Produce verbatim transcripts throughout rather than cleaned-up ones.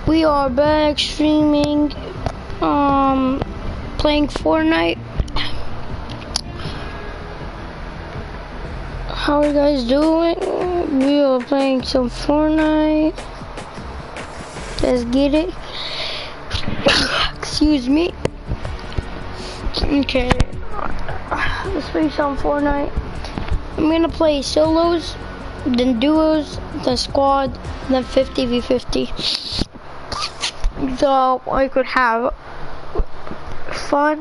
We are back streaming, um, playing Fortnite. How are you guys doing? We are playing some Fortnite. Let's get it. Excuse me. Okay, let's play some Fortnite. I'm gonna play solos, then duos, then squad, then fifty v fifty. So I could have fun.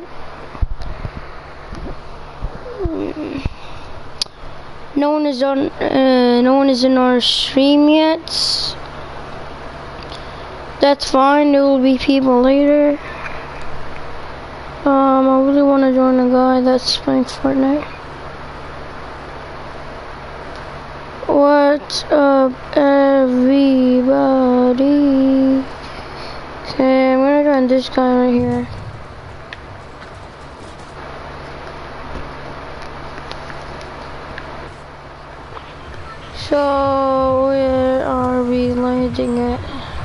No one is on. Uh, no one is in our stream yet. That's fine. There will be people later. Um, I really want to join a guy that's playing Fortnite. What's up, everybody? Okay, I'm gonna join this guy right here. So, where are we landing at?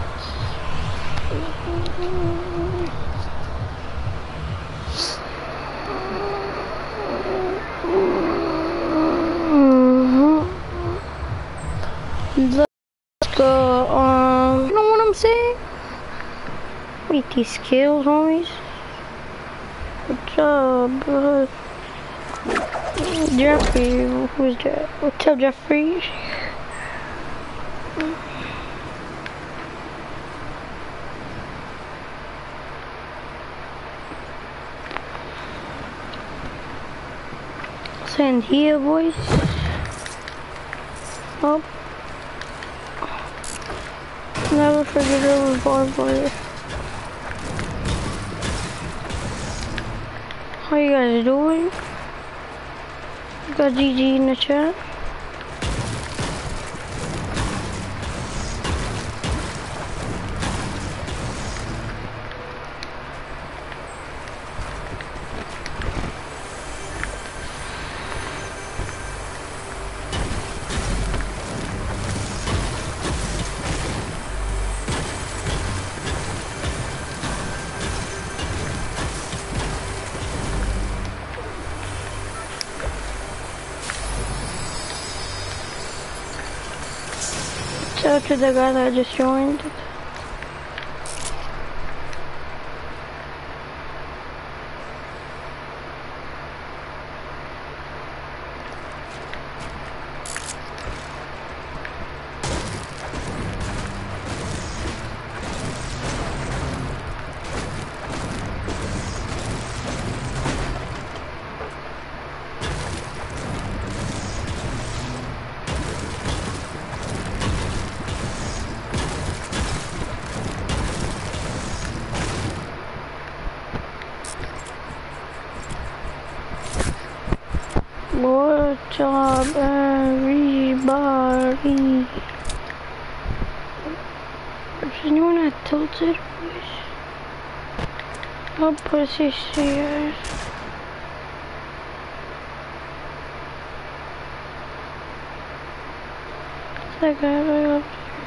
Mm-hmm. Let's go. Um, you know what I'm saying? Wait, these skills, homies. What's up, bro? Jeffrey, who's that? What's up, Jeffrey? Send here, boys. Oh. Never forget who was born for you. How you guys doing? Got G G in the chat. Shout out to the guy that just joined. What's up, everybody? Is anyone at Tilted, please? Oh, pussy stairs. That guy right up there.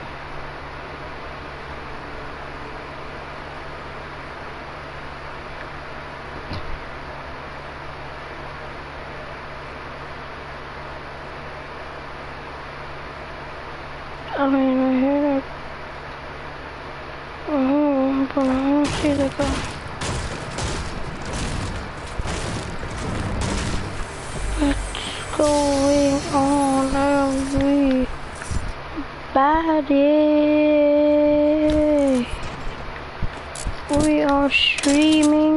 I mean, I hear that. Oh, but I don't see the guy. What's going on, everybody? We are streaming.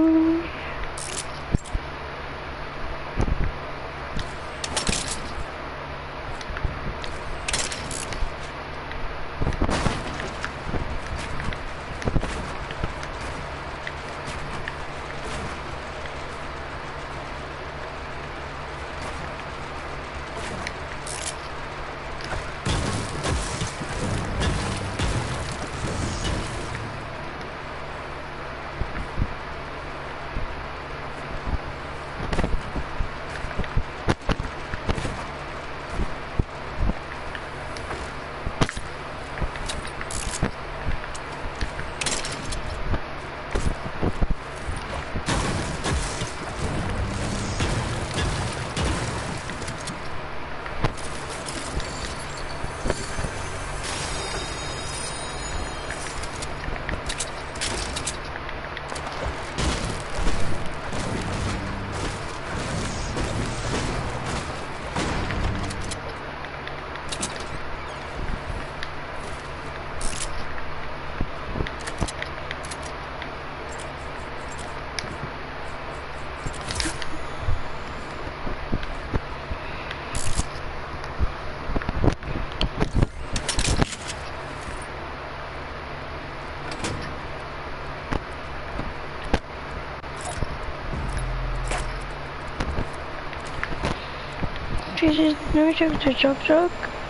just, let me check the truck truck.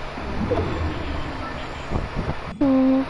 Mm.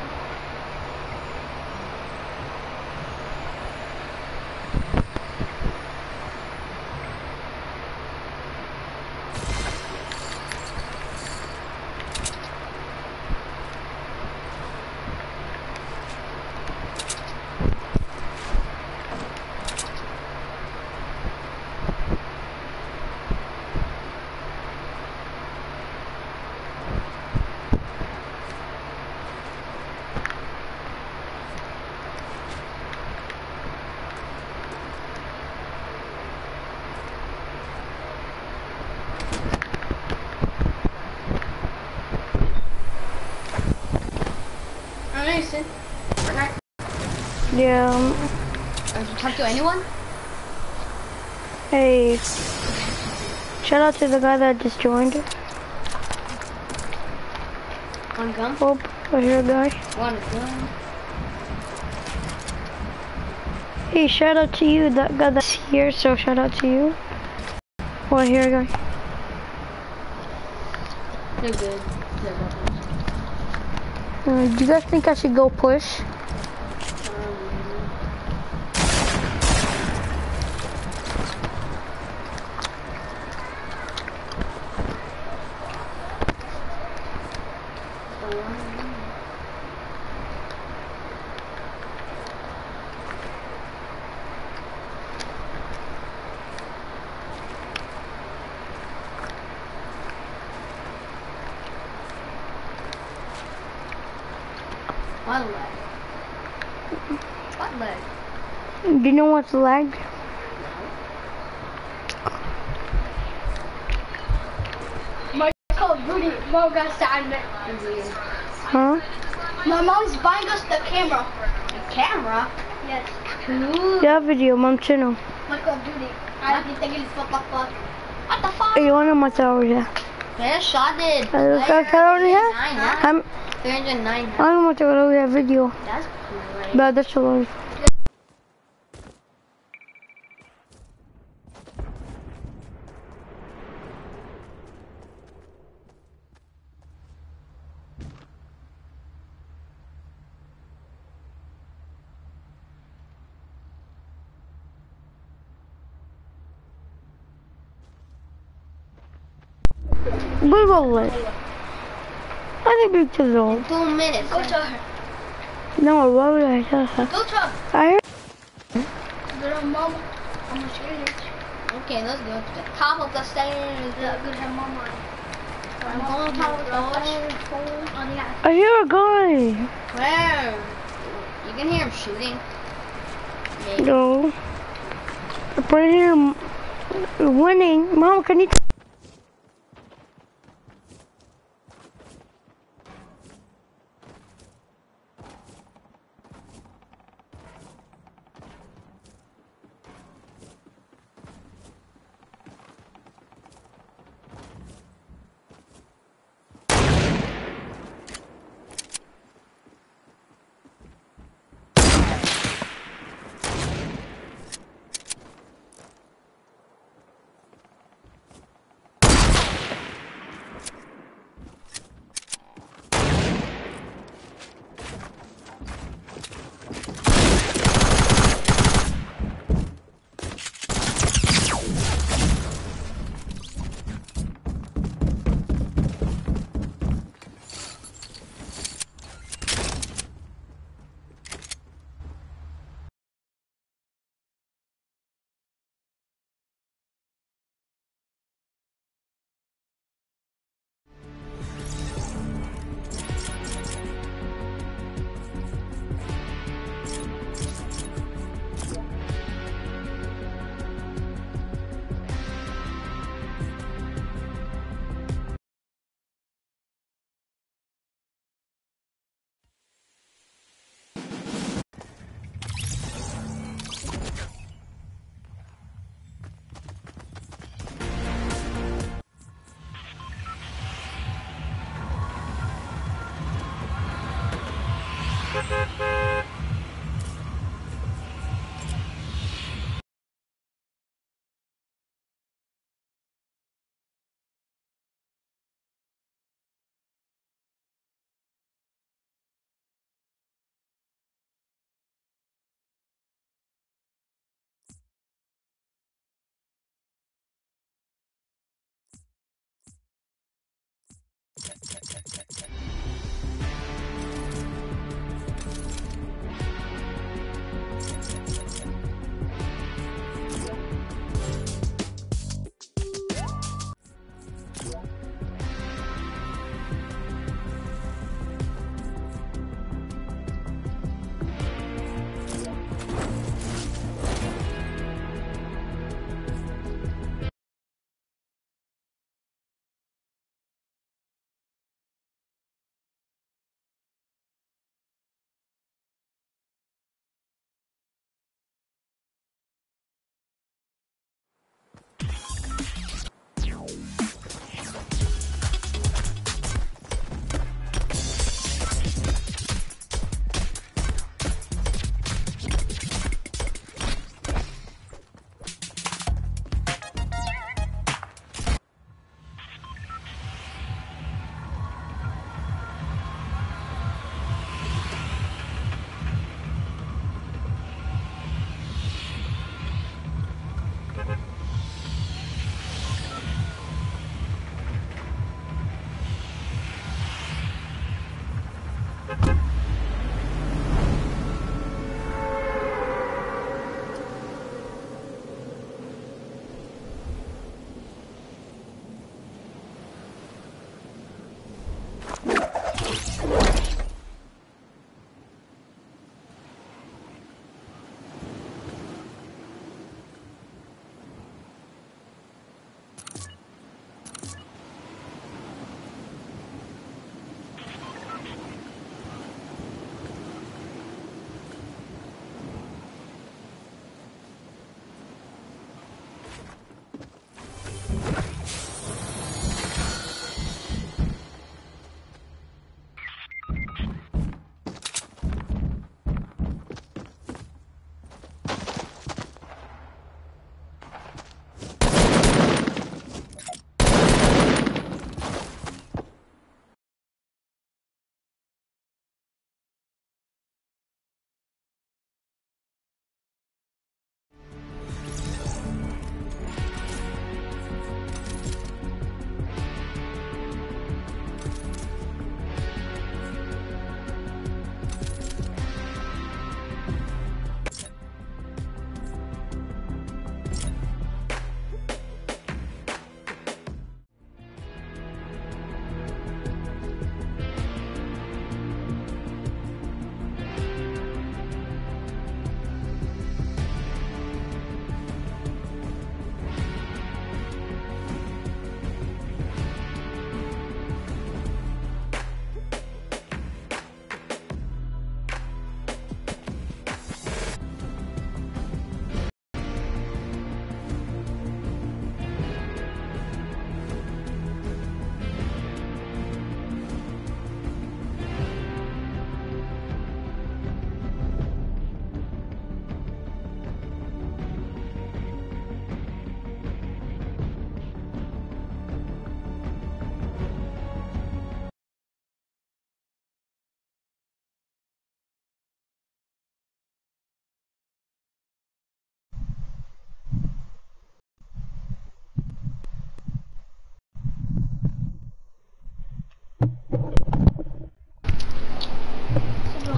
Listen, Bernard. Yeah. Um, Have you talked to anyone? hey. Shout out to the guy that just joined. One gun? Oh, I hear a guy. One gun. Hey, shout out to you, that guy that's here, so shout out to you. Oh, I hear a guy. They're good. They're good. Uh, do you guys think I should go push? What leg? What leg? Do you know what's lag? My Call of Duty, mom got signed. Huh? My mom's buying us the camera. A camera? Yes. Cool. Yeah, video, mom channel. My Call of Duty. I didn't think it's fuck fuck fuck. What the fuck? Hey, you wanna matar ya? Kaya shot it. Ano ka karon niya? I'm three hundred nine. ano mo tayo ya video. That's great. But that's all. Bulbul. Ano big to zo? Two minutes. Go to her. No, what would I tell her? Go to her. I Little mom. I'm gonna show you. Okay, let's go to the top of the stairs. Yeah, good her mom on. I'm going to top of the stairs. Oh, yeah. I hear a guy. Where? You can hear him shooting. Maybe. No. I'm right here winning. Mom, can you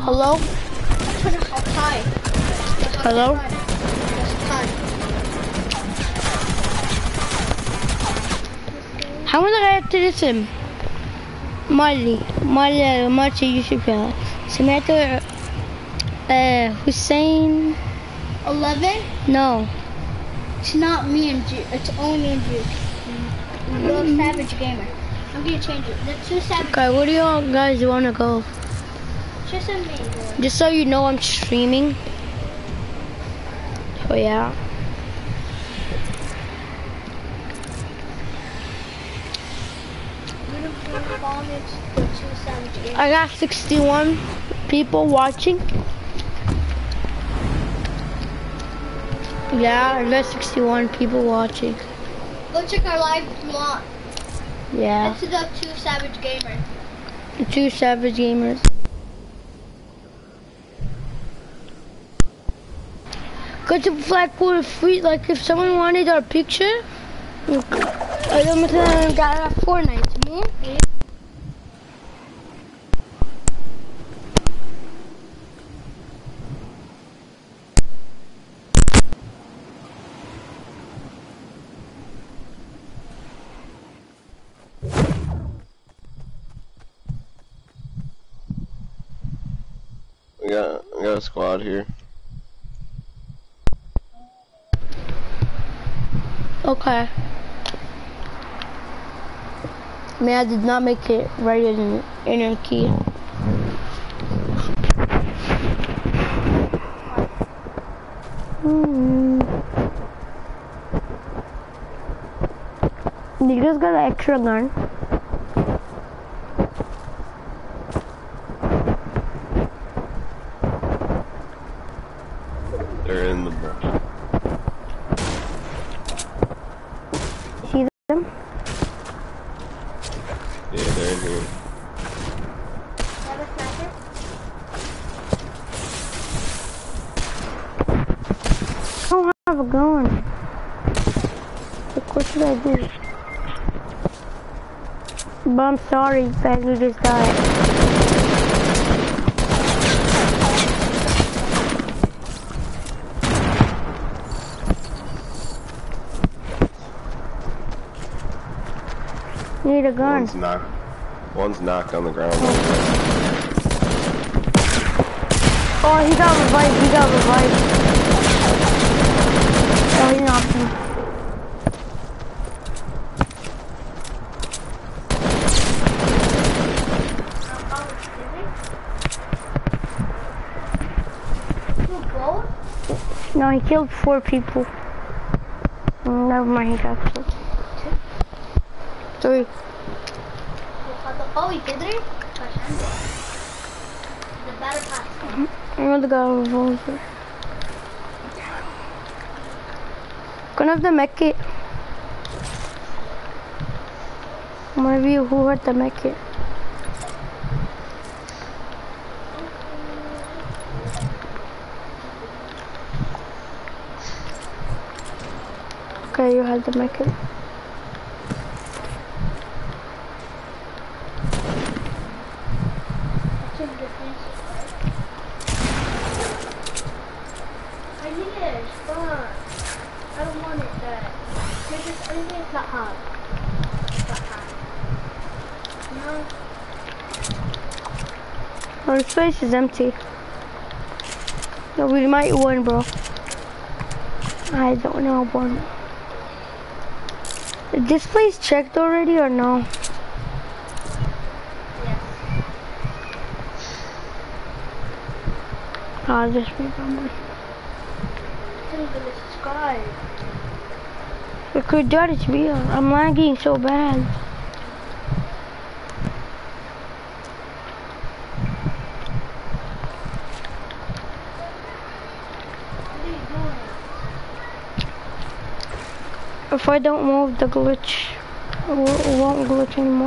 Hello? Turn it up high. Hello? That's high. How much I have to listen? Mali, Mali, Marci Yusuf ya. سمعت uh, Hussein? eleven? No. It's not me and Juke. It's only me and Juke. Little Savage Gamer. I'm gonna change it. The two Savage. Okay, where do y'all guys want to go? Just a me. Just so you know I'm streaming. So yeah. I got sixty-one people watching. Yeah, I got sixty-one people watching. Go check our live if you want. Yeah. It's the two Savage Gamer. The two Savage Gamers. Go to Blackpool free. Like if someone wanted our picture, I مثلا قاعد على Fortnite مو؟ We got we got a squad here. Okay. I mean, I did not make it right in inner key. Hmm. You just got an extra gun. They're in the bush. See them? Yeah, they're in here. Have a sniper? I don't have a gun. Like, what should I do? But I'm sorry, Baggy just died. Need a gun. One's knocked. One's knocked on the ground. Oh, he got revived. He got revived. Oh, he knocked me. No, he killed four people. Mm, never mind, he got killed. Three. Oh, he did it? The battle pass. I'm gonna go revolver. Gonna have the mech kit. One of you who hurt the mech kit. Okay, you had the mech kit. I need it, but I don't want it that. Because I think it's not hard. It's not hard. No. Oh, this place is empty. No, we might win, bro. I don't know, one. Is this place checked already or no? Yes. I'll just remember. Didn't even subscribe. It could do it to me. I'm lagging so bad. What are you doing? If I don't move the glitch, it won't, it won't glitch anymore.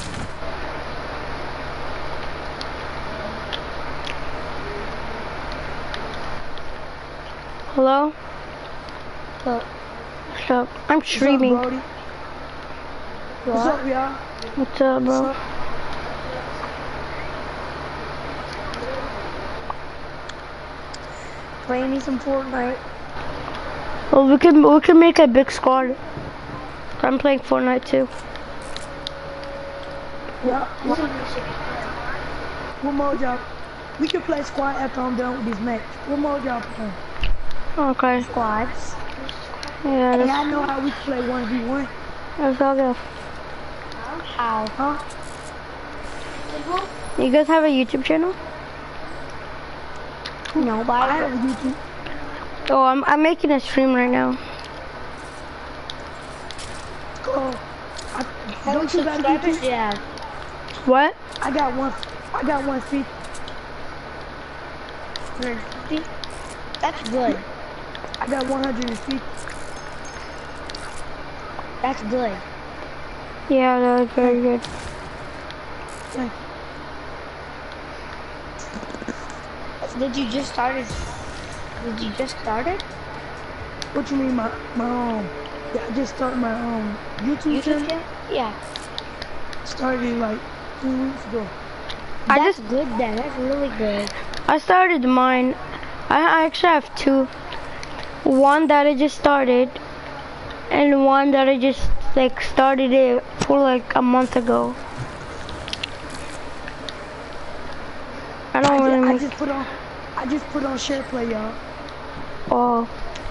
Hello? What's up? What's up? I'm streaming. What's up, Brody? What's up, y'all? What's up, bro? What's up? Play me some Fortnite. Well, we can we can make a big squad. I'm playing Fortnite too. Yeah. What, what mode y'all? We can play squad after I'm done with this match. What mode y'all playing? Okay. Squads. Yeah, And that's, I know how we can play one v one. that's all good. How? Huh? You guys have a YouTube channel? No, but I have a YouTube. Oh, I'm I'm making a stream right now. Oh, I, don't you got a YouTube? Yeah. What? I got one. I got one fifty. fifty? That's good. I got one hundred fifty. That's good. Yeah, that was very good. Thank you. Did you just start it? Did you just start it? What you mean, my my um? Yeah, I just started my um YouTube, YouTube channel. channel? Yeah. Started it like two weeks ago. I That's just good then. That's really good. I started mine. I, I actually have two. One that I just started, and one that I just like started it for like a month ago. I I don't just, want to I make. just put on. I just put on share play, y'all. Oh.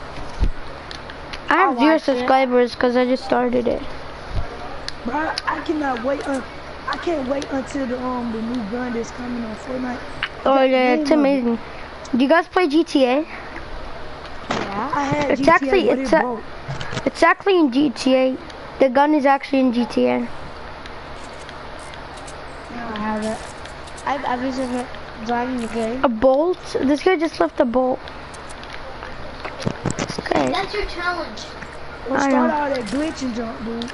I have I'll zero watch it. subscribers because I just started it. But I, I cannot wait. Un, I can't wait until the um the new gun that's coming on Fortnite. Oh That yeah, game it's of it. amazing. Do you guys play G T A? Yeah. I had It's G T A, actually- but it's it a- broke. It's actually in G T A. The gun is actually in G T A. I have it. I've, I've been just driving the game. A bolt? This guy just left a bolt. Okay. That's your challenge. Well, I start know. all that glitching junk, dude.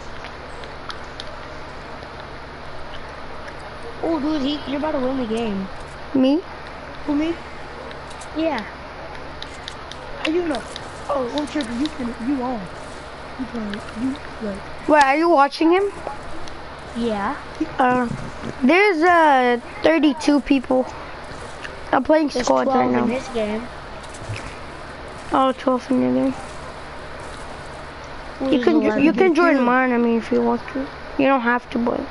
Oh, dude, he, you're about to win the game. Me? For me, Yeah. how you know? Oh, I'm tripping. You can, you on? You playing? You like? Wait, are you watching him? Yeah. Uh, there's uh thirty-two people. I'm playing There's squads right twelve in now. this game. Oh, twelve in your game. You Who's can jo- eleven? you can join killed. mine. I mean, if you want to. You don't have to, but.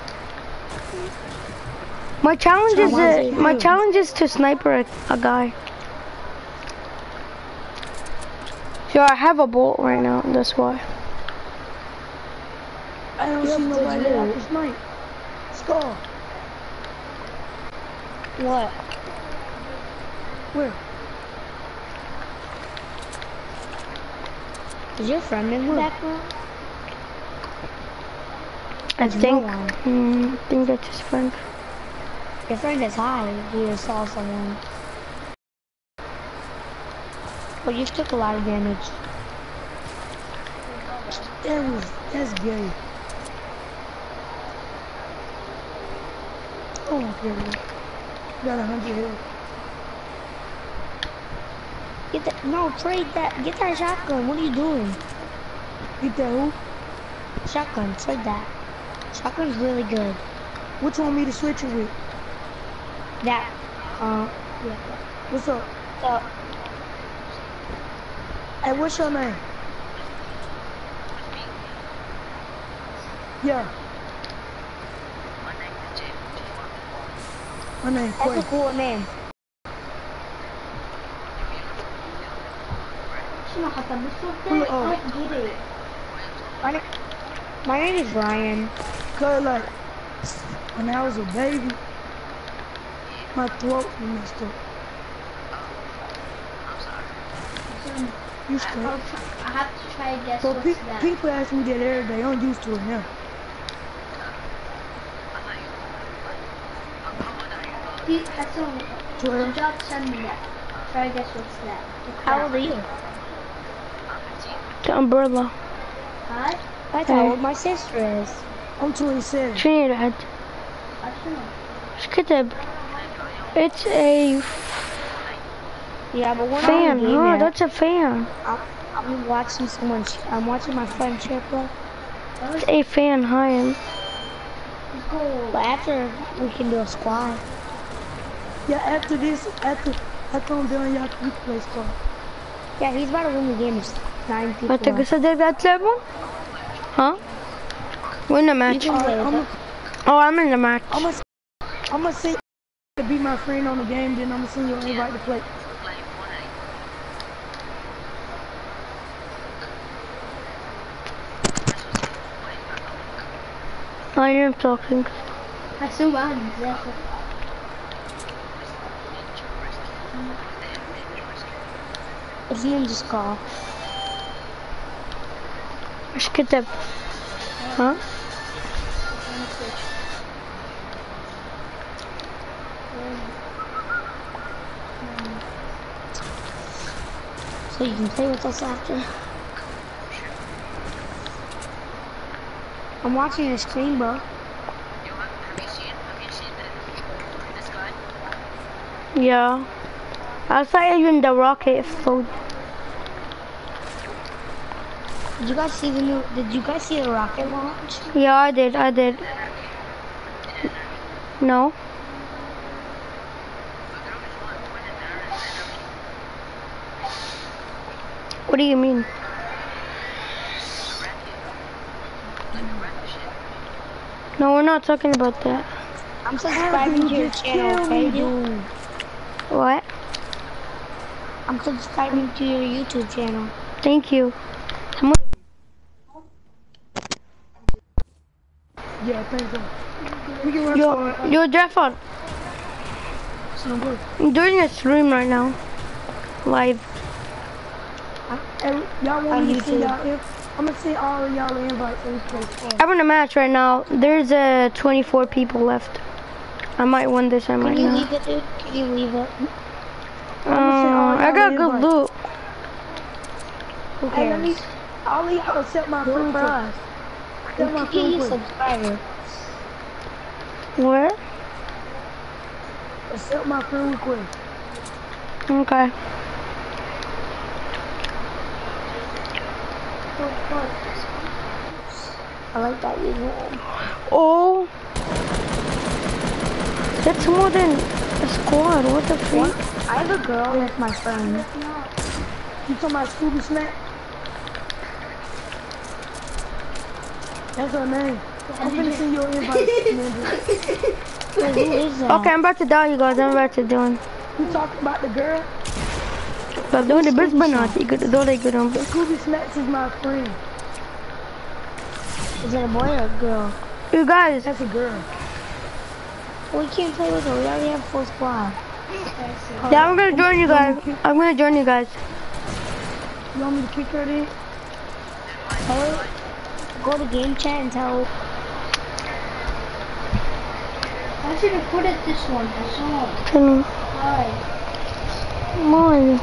My challenge is Someone's uh, my killed. challenge is to sniper a, a guy. So I have a bolt right now. That's why. I don't see nobody that I can snipe. Scar. What? Where? Is your friend in the background? I There's no think. one. Mm, I think that's his friend. Your friend is high. He just saw someone. But you took a lot of damage. That was, that's gay. Oh my god. Got a hundred health. Get that. No, trade that. Get that shotgun. What are you doing? Get that who? Shotgun. Trade that. Shotgun's really good. What you want me to switch it with? That. Uh. Yeah. What's up? Uh, Hey, what's your name? Yeah. My name that's a Quay. cool name. Who- oh, My, na- my name is Ryan. cause like, when I was a baby, my throat was messed up. You straight? I have to try to guess So pe people ask me that every day. I'm used to it now. Twelve. Send me that. Try to guess what's that. How old are you? The umbrella. Hi? Hey. That's how old my sister is. I'm twenty-seven. Trinidad. Skitib. It's a Yeah, but we're fan. not in the game Oh, yet. that's a fan. I'm, I'm watching someone. sh- I'm watching my friend share play. It's a fan. Hi. But after we can do a squad. Yeah, after this, after I told him down y'all can play squad. Yeah, he's about to win the game. There's nine people. انت قصدك قاعد تلعبون؟ ها؟ وين match? You can play with I'm it. Oh, I'm in the match. gonna I'm gonna say to be my friend on the game, then I'm gonna send you an invite to play. I am talking. I still won. Exactly. His name's just call. ايش كتب؟ ها؟ So you can play with us after. I'm watching your stream, bro. Yeah. I saw even the rocket explode. Did you guys see the new? Did you guys see the rocket launch? Yeah, I did. I did. No. What do you mean? No, we're not talking about that. I'm subscribing to your channel, okay, dude? What? I'm subscribing to your YouTube channel. Thank you. How Yeah, thanks. So. We can run Yo, squad. yo, Jeffon, Sound good. I'm doing a stream right now. Live. And y'all On want me to send YouTube. y'all in? I'm gonna send all of y'all an invite so we can play squad. I'm in a match right now. There's uh, twenty-four people left. I might win this, I Can might you not. leave it, dude? Can you leave it? Uh, I got good loot. Who Hey, let me, cares? all of y'all accept my Do it friend for request. us. Accept my You friend can use request. subscriber. Where? Accept my friend request. Okay. I like that uniform. Oh. That's more than a squad. What the freak? I have a girl that's my friend. You talking about Scooby Snack? That's her name. I'm finna send you an invite, Amanda. Wait, who is that? Okay, I'm about to die, you guys. I'm about to do it. You talking about the girl? طب دول بس بنات يقدر دول يقدرون بس. Scooby Snacks is my friend. Is it a boy or a girl? You guys, That's a girl. We can't play with her. We already have full squad. yeah, I'm gonna join you guys. I'm gonna join you guys. You want me to kick her in? Tell her, go to game chat and tell her. I should have put it this one. I saw. Come Hi. on.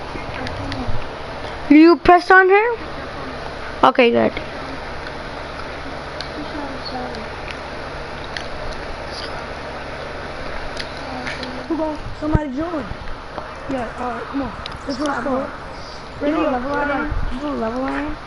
You press on her? Okay, good. Come on, somebody join. Yeah, alright, come on. Let's run squad. You Ready know up, level I ready am? up. You know level I am?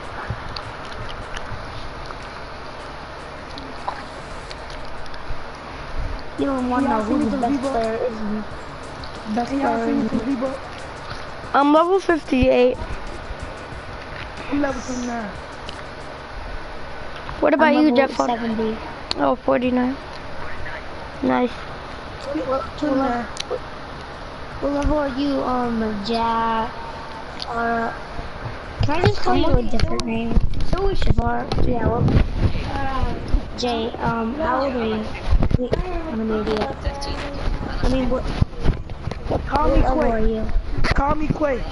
You don't want to Yeah, know I see who you the some best people. player is. Best Can y'all player see me is. some people? I'm level fifty-eight. I'm level twenty-nine. What about I'm you, level Jeff? seventy. Oh, forty-nine. Nice. twenty-nine. What level are you, um, Jack? Or can I just call you a different name? So we should bar. Yeah. Well, uh, Jay. Um, how old are you? Wait, I'm an idiot. I mean, what? What Call me level are Quay. you? Call me Quay.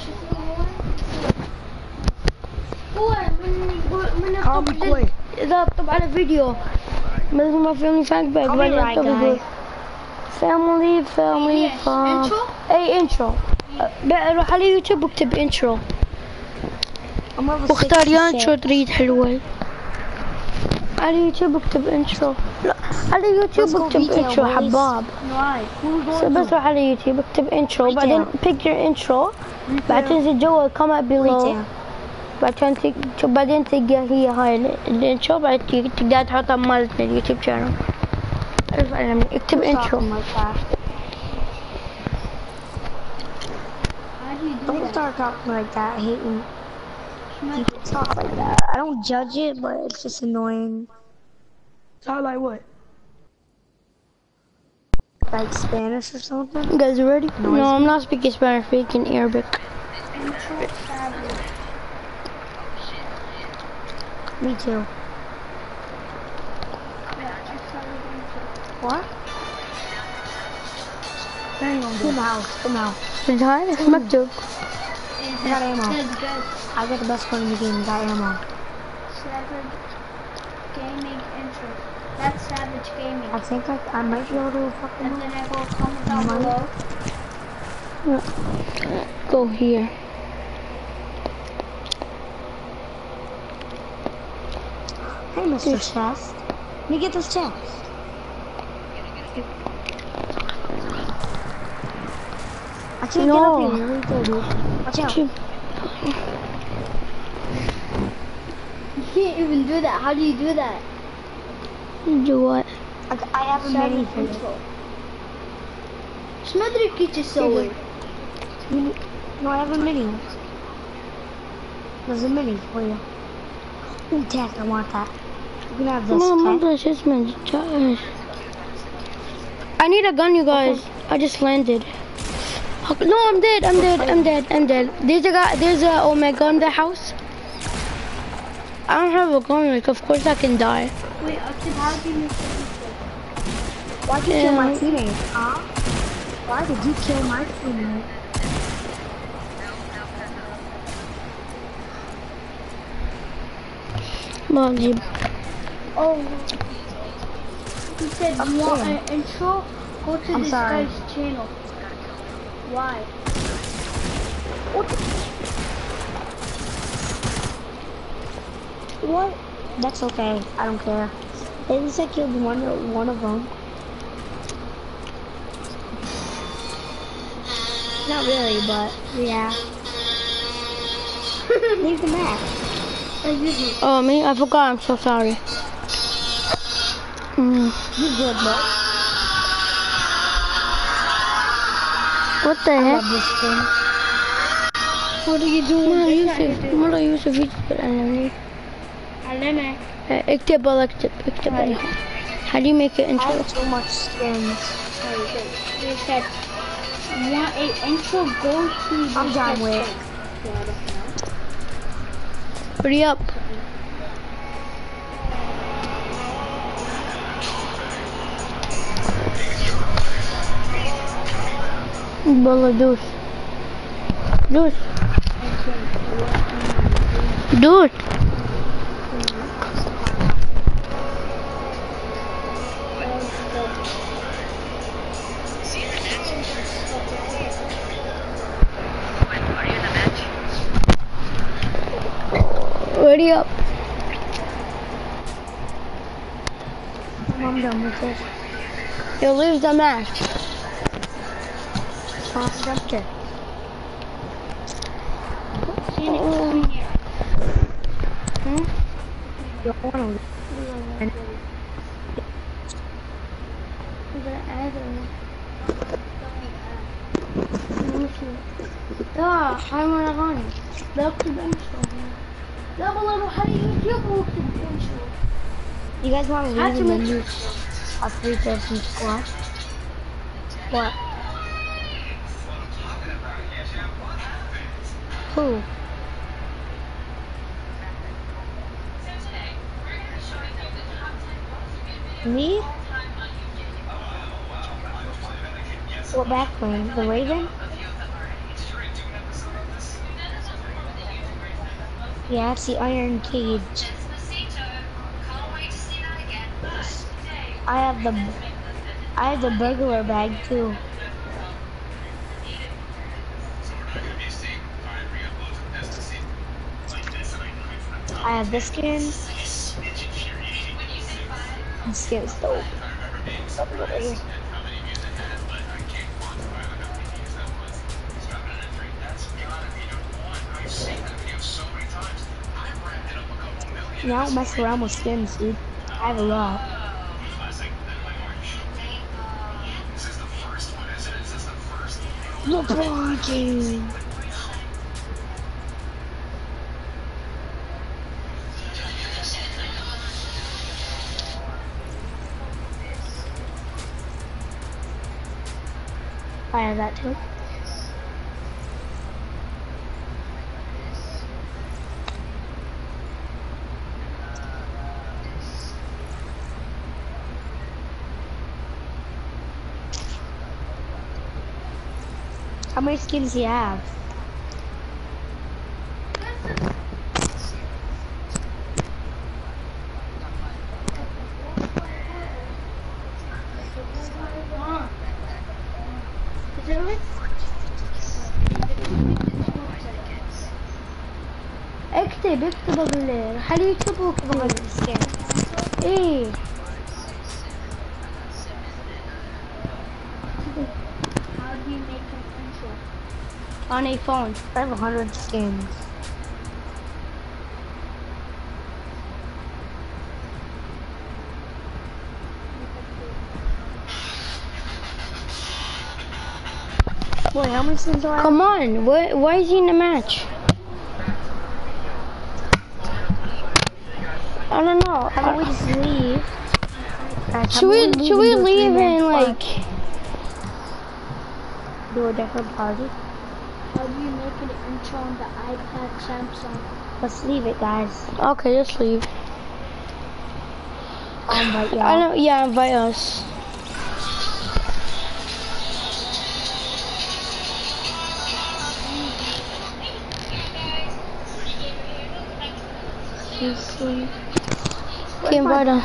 Call me Quay. إذا طب على فيديو لازم ما فيلم فانك باك Call me بعدين right طب يقول guy. family family Yes, fun intro? اي انترو روح على يوتيوب واكتب انترو I'm level واختار يا sixty-six. انترو تريد حلوة على يوتيوب اكتب انترو لا على يوتيوب Let's go اكتب retail, انترو boys. حباب Right. Who's بس going بس to? روح على يوتيوب اكتب انترو بعدين pick your intro بعدين تنزل جوا comment below Retail. بعدين تك... بعدين تلقى هي هاي الانترو بعدين تقدر تحطها مالتنا اليوتيوب شانل اكتب Who's انترو talking like that? Don't start talking like that. I hate when people talk like that. I don't judge it, but it's just annoying. Talk like what? Like Spanish or something. You guys ready? Noisy. No, I'm not speaking Spanish, I'm speaking Arabic. Me too. What? Hang on, Come out. Come out. تعال مكتوب. I got ammo. I got the best gun in the game. Got ammo. Savage Gaming intro. That's Savage Gaming. I think I, I might be able to fucking. And then I will comment down Money. below. Go here. Hey, Mister Chest. Let me get this chest. I can't No. get up here. You're right there, dude. Watch out. Shoot. You can't even do that. How do you do that? Do what? I, I have a mini for you. intro. Смотри, какие совы. Mini- No, I have a mini. There's a mini for you. Ooh, Tech, I want that. You can have this, Mom, okay? that's just my gosh. I need a gun, you guys. I just landed. No, I'm dead. I'm dead. I'm dead. I'm dead. There's a guy. There's a Omega in the house. I don't have a gun. Like, of course I can die. Wait, Akib, how do you make the Why'd you kill my Yeah. teammate? Huh? Why did you kill my teammate? Mom, you. Oh. He said I'm you want sorry. an intro? Go to I'm this sorry. guy's channel. Why? What? That's okay. I don't care. At least I killed one, one of them. Not really, but yeah. Leave the map. Oh, me? I forgot. I'm so sorry. Mm. You good, bro? What the I heck? love this skin. What are you doing? مرة This يوسف guy مرة يوسف يجبر علمني. علمك. اكتب والله اكتب اكتب عليها. How do you make it I intro? have too much skins. He said, you want an intro? Go to this I'm John guy's Wick. channel. Hurry up. والله دوس دوس دوس Hurry up. I'm done with this. You leave the match. I'm dumped it. Hmm? You don't wanna leave. لا حيوان أغاني لا أكتب انشو لا والله روح على يوتيوب واكتب انشو. You guys wanna leave How'd you and then make- do a three person squad? What? Who? Me? What backplane? The Raven? Yeah, it's the Iron Cage. I have the I have the burglar bag too. I have this skin. This skin's dope. Something over here. Now don't mess around with skins, dude. I have a lot. No blocking. I have that too. How many skins do you have? اكتب اكتب بالله خليه يكتب واكتب ايه How do you make an intro? on a phone. I have a hundred skins. Boy, how many skins do I have? Come on, why, why is he in the match? I don't know. How about we just leave? Guys, Should we should we leave and like do a different party? How do you make an intro on the iPad, Samsung? Let's leave it, guys. okay, just leave. Um, but I yeah. know, yeah, invite us. Okay, invite us.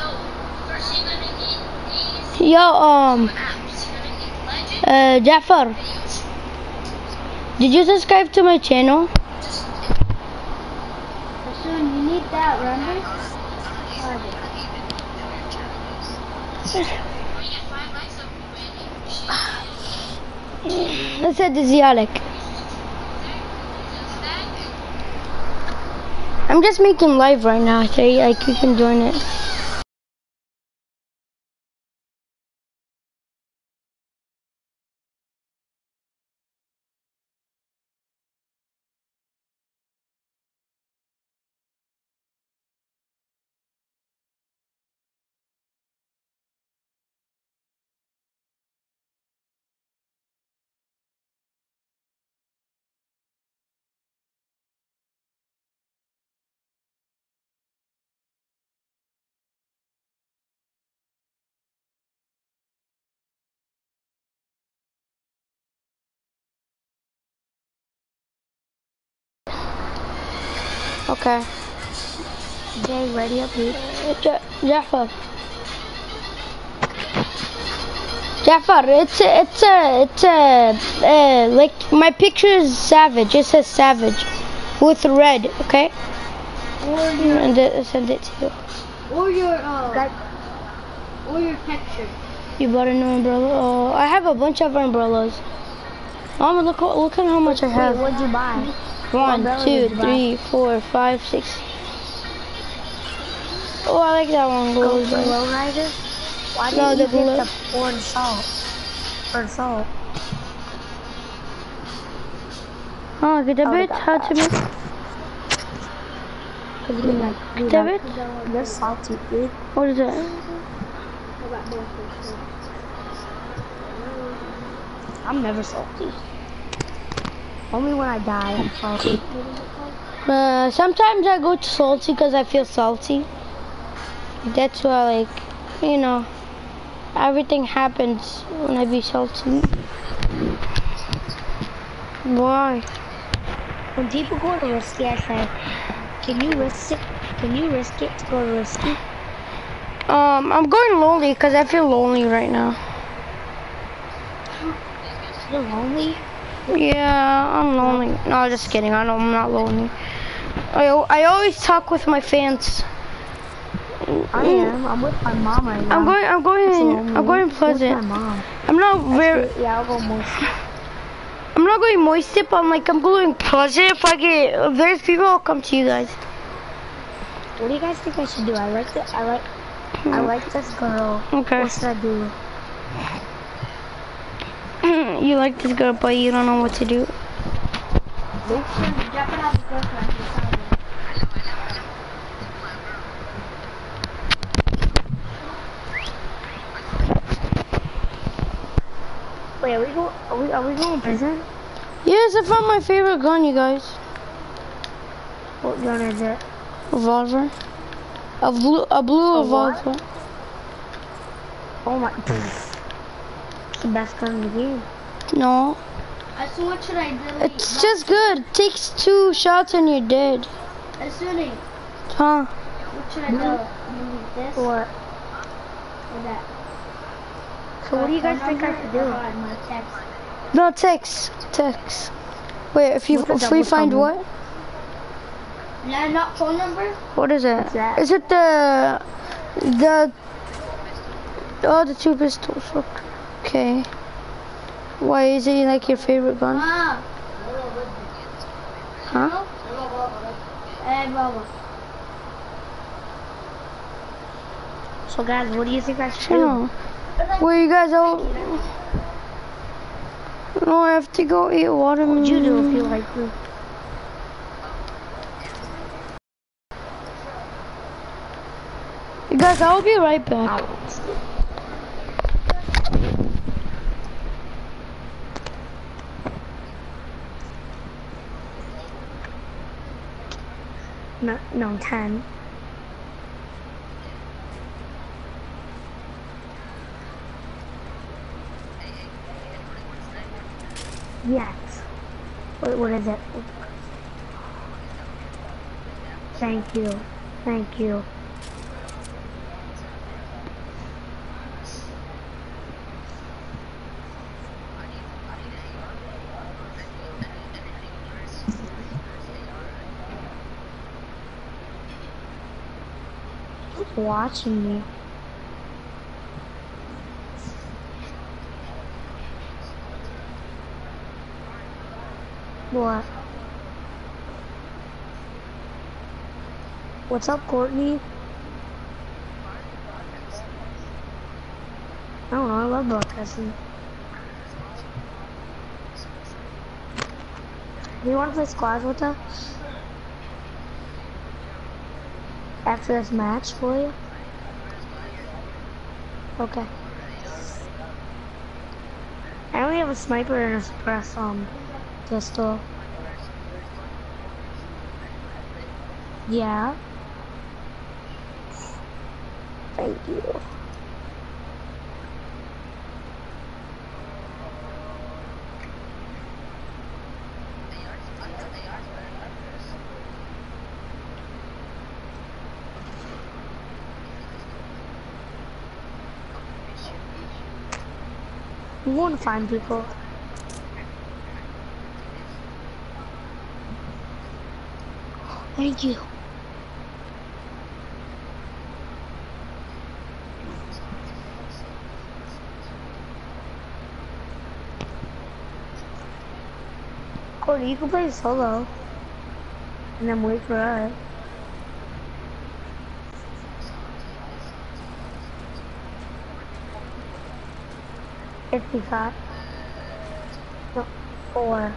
Yo, um, uh, Jafar, did you subscribe to my channel? Soon, you need that, remember? I said the Zialek. I'm just making live right now, so like you can join it. Okay. Jay, ready up here? Ja- Jafar. Jafar, it's a, it's a, it's a, uh, like, my picture is Savage. It says Savage with red, okay? Or your, And then send it to you. or your, uh, or your picture. You bought a new umbrella? Oh, I have a bunch of umbrellas. Mama, look, look at how much I Wait, have. what'd you buy? One, umbrella two, did you buy? three, four, five, six. Oh, I like that one. Go Gold. for Low Rider? Why No, didn't the you blue- get the orange salt? Or salt? Oh, get a Oh, bit. got How that. to make? Cause you like, you Get a like, bit. you're salty, dude. What is it? I'm never salty. Only when I die, I'm salty. Uh, sometimes I go to salty because I feel salty. That's why, like, you know, everything happens when I be salty. Why? When people go to Risky, I say, can you risk it? Can you risk it to go to Risky? Um, I'm going lonely because I feel lonely right now. You're lonely? Yeah, I'm lonely. No, just kidding. I know I'm not lonely. I, I always talk with my fans. I am. I'm with my mom right now. I'm going. I'm going. That's In, lonely. I'm going With my Pleasant. mom. I'm not very. Yeah, I'll go moist. I'm not going moist tip. I'm like I'm going Pleasant. If I get if there's people, I'll come to you guys. What do you guys think I should do? I like the, I like I like this girl. Okay. What should I do? You like this girl, but you don't know what to do. Wait, are we go? Are we? Are we going to prison? Yes, I found my favorite gun, you guys. What gun is it? Revolver. A blue, a blue A what? revolver. Oh my! It's the best gun in the game. No, I so what should I delete? it's just good. Takes two shots and you're dead. Assuming. Huh? What should I delete? Delete this or What? that? So what do you guys Phone think I number should or do? My text. No, text. Text. Wait, if you What's a if we double find tunnel? what? No, not phone number. What is it? What's that? Is it the the oh the two pistols? Okay. Why is it like your favorite gun? Ah. Huh? Hey, Baba. So guys, what do you think I should I do? don't know. Well, you guys all. No, I have to go eat watermelon. What would you do if you like me? You guys, I'll be right back. No, no, ten. Yes. What, what is it? Thank you. Thank you. Who's watching me? What? What's up, Courtney? I don't know, I love broadcasting. Do you want to play squads with us? After this match for you? Okay. I only have a sniper and a suppress um pistol. Yeah. Thank you. We want to find people. Thank you. Cody, you can play solo. And then wait for us. fifty-five. No, four.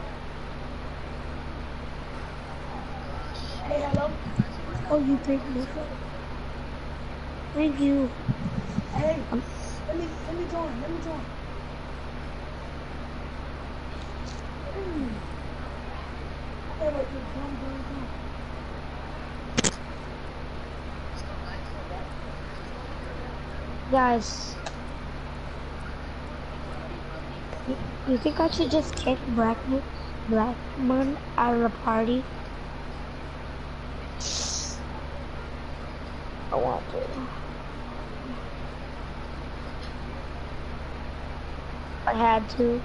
Hey, hello. Oh, you picked me. Thank you. Hey, let me let me join. Let me join. Hmm. Hey, wait, wait, come, come, come. Guys, you, you think I should just kick Blackman, Blackman out of the party? I want to. I had to.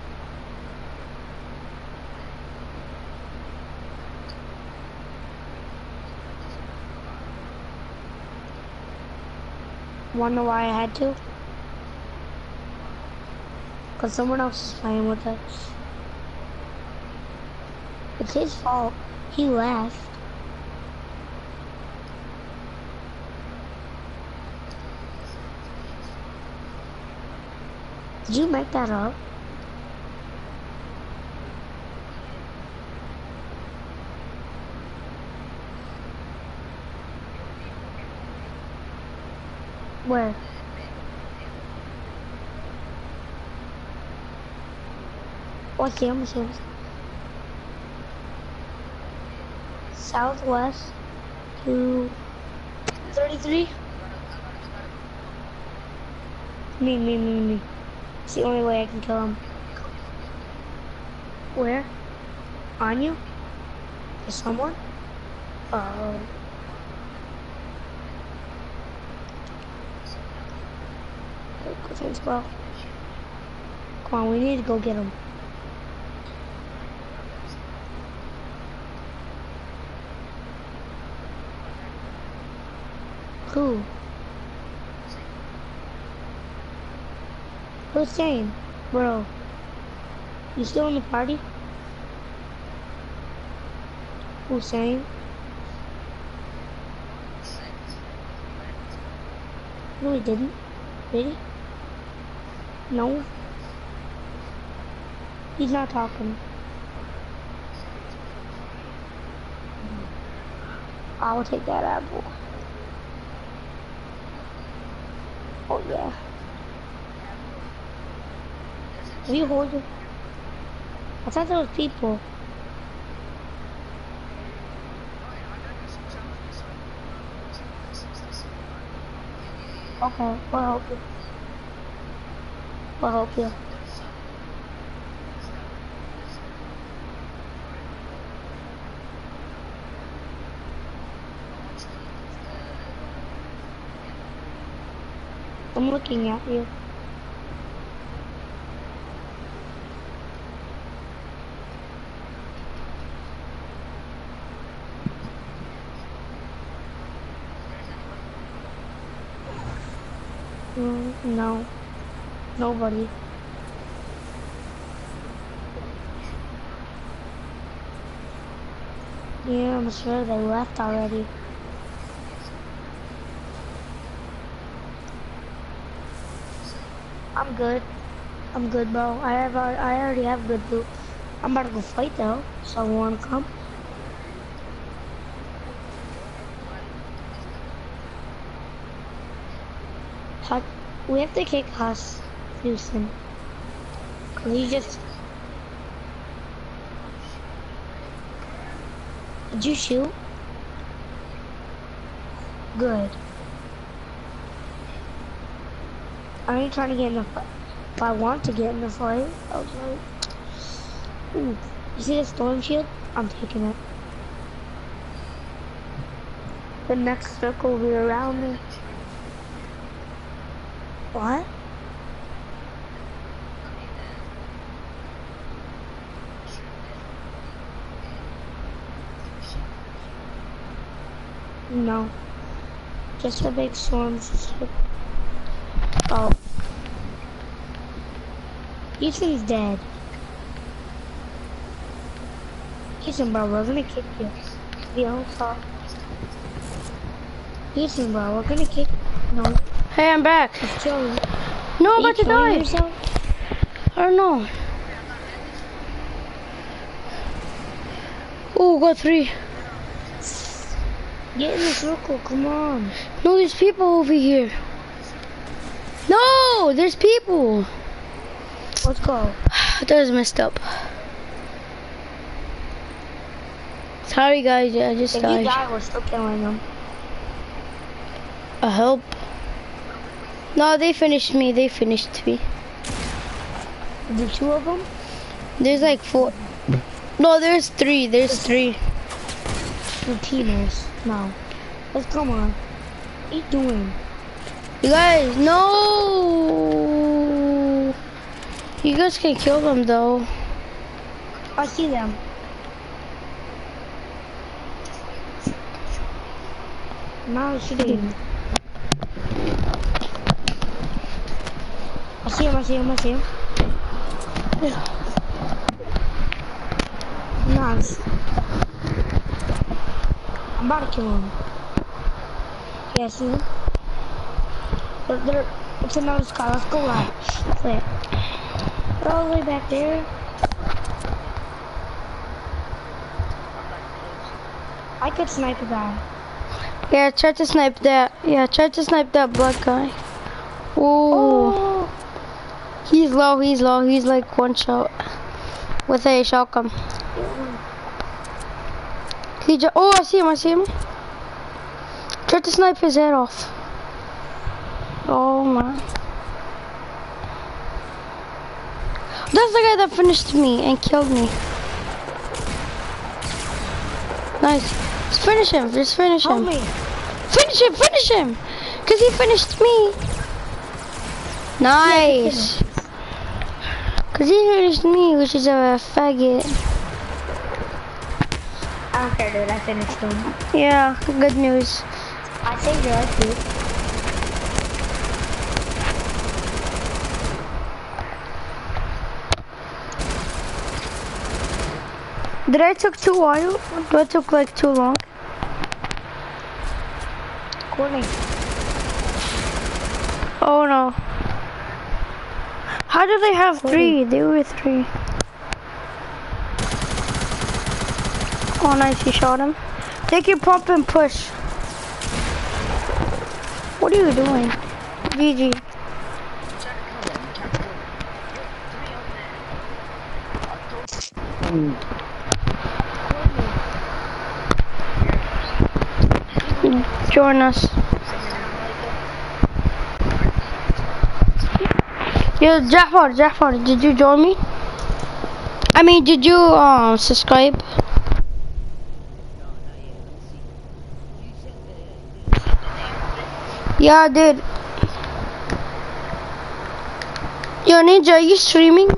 Wanna know why I had to? Cause someone else is playing with us. It's his fault. He left. Did you make that up? Where? Oh, I see him, I see him. Southwest to thirty-three. Me, me, me, me. It's the only way I can kill him. Where? On you? Is someone? Oh. Let's go. Come on, we need to go get him. Who? Who's saying? Bro, you still in the party? Who's saying? No, he didn't. Did he? No. He's not talking. I will take that apple. Oh yeah. Have you hold it? I thought there was people. Okay, we'll help you. We'll help you. I'm looking at you. Mm, no. Nobody. Yeah, I'm sure they left already. I'm good. I'm good, bro. I have. I already have good loot. I'm about to go fight though. So you wanna come? How, we have to kick Huss, Houston. Cause he just. Did you shoot? Good. I ain't trying to get in a fight. If I want to get in a fight, I was like, ooh. You see the storm shield? I'm taking it. The next circle will be around me. What? No. Just a big storm. Oh. Ethan's dead. Ethan, bro, we're gonna kick you. The outside. Ethan, bro, we're gonna kick. No. Hey, I'm back. Joey. No, I'm Are about to you killing die. yourself? I don't know. Oh, got three. Get in the circle, come on. No, there's people over here. No, there's people. Let's go. That was messed up. Sorry, guys. I just If died. you die, we're still killing them. I hope. No, they finished me. They finished me. The two of them? There's like four. No, there's three. There's three. The teamers. No. Let's come on. What are you doing? You guys, no. You guys can kill them though. I see them. Now shooting. I see him, I see him, I see him. Yeah. Nice. I'm about to kill him. Yeah, I see him. They're, they're, it's another scar. Let's go out. Clear. They're all the way back there. I could snipe a guy. Yeah, try to snipe that. Yeah, try to snipe that black guy. Ooh. Oh! He's low, he's low, he's like one shot. with a shotgun. He just, oh, I see him, I see him. Try to snipe his head off. Oh my. That's the guy that finished me and killed me. Nice. Just finish him, just finish him. Help me. Finish him, finish him! Cause he finished me. Nice. Cause he finished me, which is a faggot. I don't care, dude. I finished him. Yeah, good news. I saved your life, dude. Did I took too while? Do I took like too long? Courtney. Oh no. How do they have three? They were three. Oh nice, you shot him. Take your pump and push. What are you doing? G G. Join us. Yo, Jafar, Jafar, did you join me? I mean, did you uh, subscribe? Yeah, I did. Yo, Ninja, are you streaming?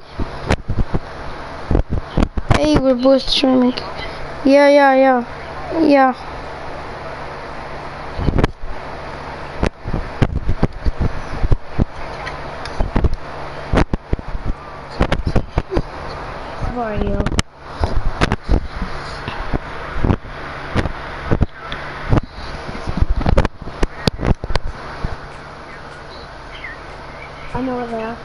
Hey, we're both streaming. Yeah, yeah, yeah. Yeah. How are you? I know where they are.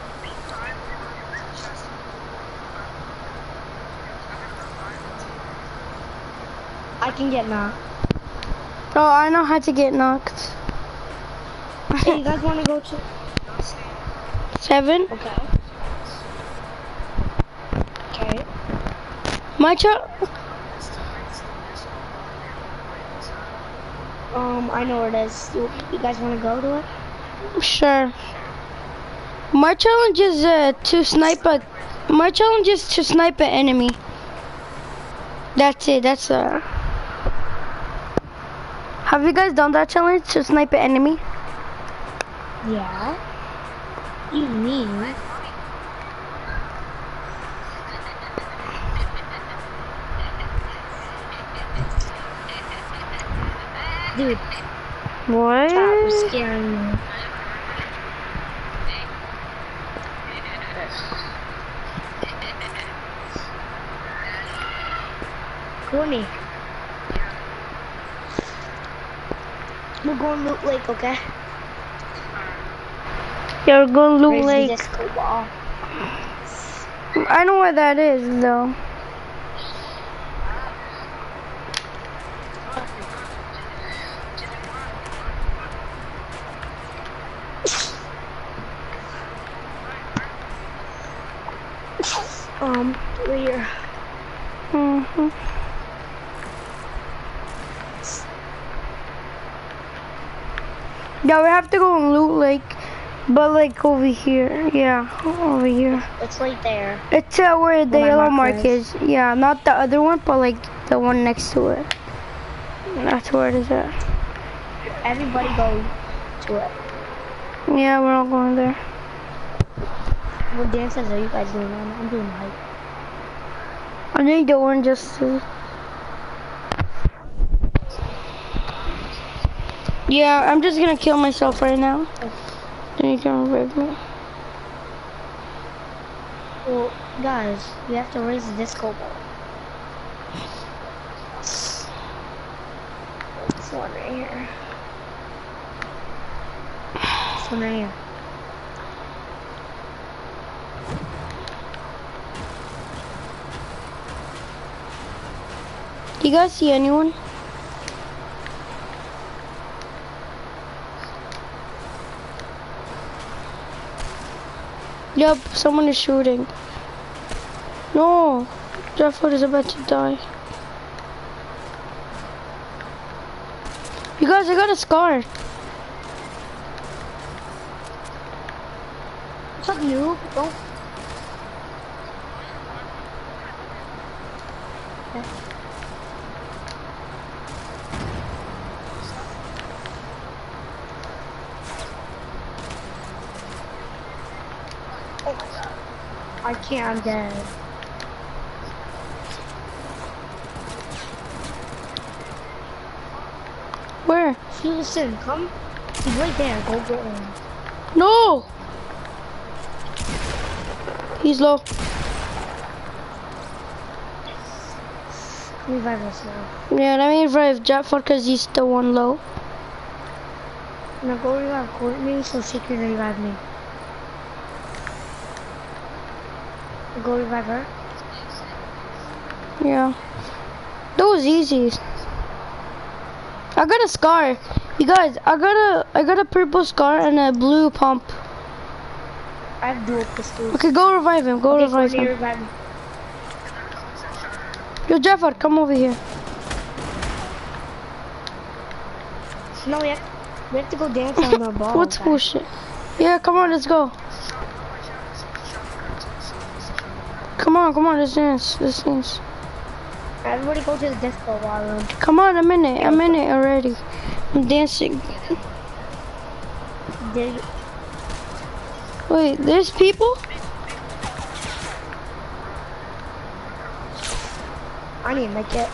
I can get knocked. Oh, I know how to get knocked. Hey, you guys want to go to? Seven? Okay. Okay. My child? Um, I know where it is. You, you guys want to go to it? Sure. My challenge is uh, to snipe a. My challenge is to snipe an enemy. That's it. That's uh. Have you guys done that challenge to snipe an enemy? Yeah. What do you mean? Dude, What? stop scaring me. Courtney. We're going to Loot Lake, okay? You're going to Loot Raise the Lake. disco ball. I know where that is though. Um, right here. Mhm. Yeah, we have to go and Loot Lake, but like over here. Yeah, over here. It's right there. It's uh, where the my yellow mark mark is. Yeah, not the other one, but like the one next to it. That's where it is at. Everybody go to it. Yeah, we're all going there. What dances are you guys doing on? I'm doing hype. I need the one just to... Yeah, I'm just gonna kill myself right now. Then you can revive me. Well, guys, we have to raise the disco ball. This one right here. This one right here. You guys see anyone? Yup, someone is shooting. No, Jefford is about to die. You guys, I got a scar. What's up, noob? Don't. Oh my god. I can't, I'm dead. Where? Listen, come. He's right there. Go get him. No! He's low. Revive us now. Yeah, let me revive Jefford because he's the one low. Now go revive Courtney so she can revive me. Go revive her. Yeah. That was easy. I got a scar. You guys, I got a I got a purple scar and a blue pump. I have dual pistols. Okay, go revive him. Go Okay, revive Courtney, him. revive me. Yo, Jefford, come over here. No, we have, we have to go dance on the ball. What's guys. bullshit? Yeah, come on, let's go. Come on, come on, let's dance. Let's dance. Everybody go to the disco ballroom. Come on, I'm in it. I'm in it already. I'm dancing. Did you? Wait, there's people? I need to make it.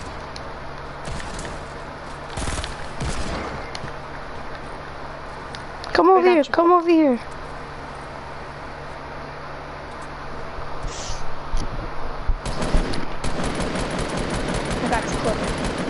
Come over got here. you. Come over here. I got you, Courtney.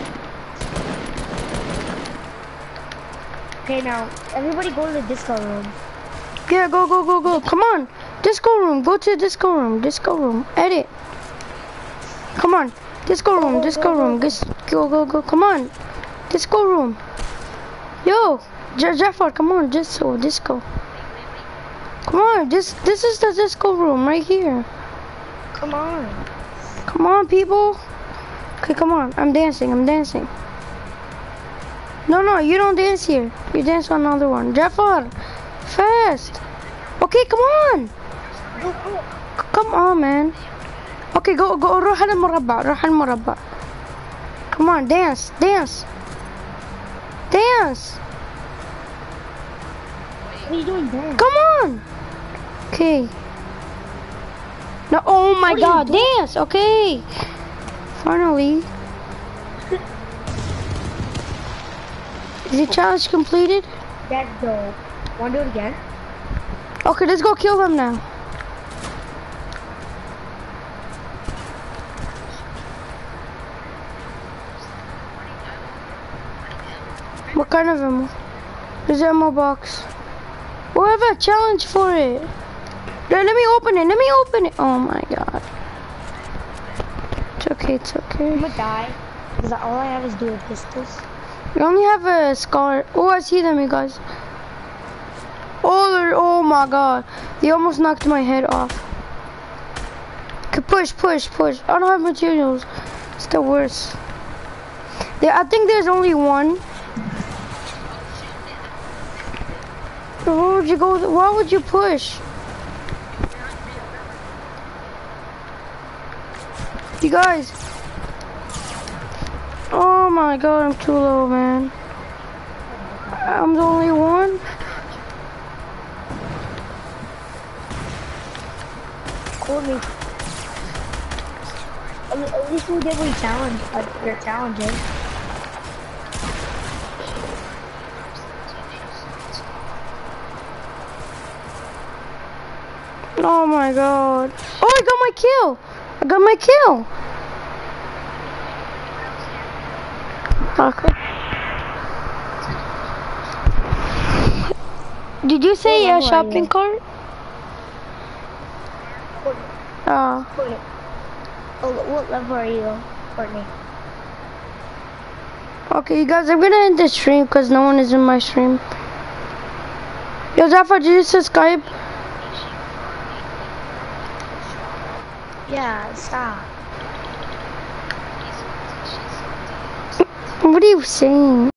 Okay, now everybody go to the disco room. Yeah, go, go, go, go. Come on. Disco room. Go to the disco room. Disco room. Edit. Come on. Disco room. go, Disco go, room. go. Dis go, go, go. Come on. Disco room. Yo, Je Jefford, come on. Disco, disco. Come on. This, this is the disco room right here. Come on. Come on, people. Okay, come on. I'm dancing. I'm dancing. No, no, you don't dance here. You dance on another one. Jefford, fast. Okay, come on. Go, go. C- Come on, man. Okay, go, go. روح المربع. روح المربع. Come on, dance, dance. Dance. What are you doing there? Come on. Okay. No, oh my What are you God, doing? dance. Okay. Finally. Is the challenge completed? That's dope. Wanna do it again? Okay, let's go kill them now. What kind of ammo? There's an ammo box. We have a challenge for it. Let, let me open it. Let me open it. Oh my God. It's okay. It's okay. I'm gonna die. Cause all I have is dual pistols. We only have a scar. Oh, I see them, you guys. Oh, they're- oh my God. They almost knocked my head off. Okay, push, push, push. I don't have materials. It's the worst. Yeah, I think there's only one. Why would you go? Why would you push? You guys. Oh my God, I'm too low, man. I'm the only one. Courtney. At le- at least we did we challenge uh, your challenges. Oh my God. Oh, I got my kill. I got my kill. Okay. Did you say Yeah, a who are shopping you? cart? Courtney. Uh, Courtney. Oh, what level are you, Courtney? okay, you guys, I'm gonna end this stream because no one is in my stream. Yo, Zafar, did you subscribe? Yeah, stop. What are you saying?